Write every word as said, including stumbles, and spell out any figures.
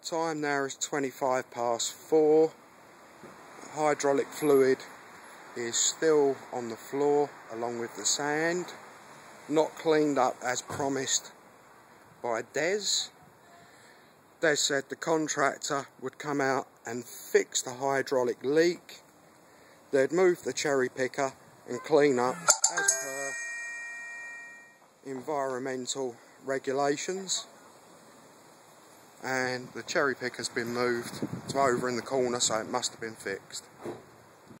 Time now is twenty-five past four. Hydraulic fluid is still on the floor along with the sand, not cleaned up as promised by Des. Des said the contractor would come out and fix the hydraulic leak. They'd move the cherry picker and clean up as per environmental regulations. And the cherry picker's been moved to over in the corner, so it must have been fixed.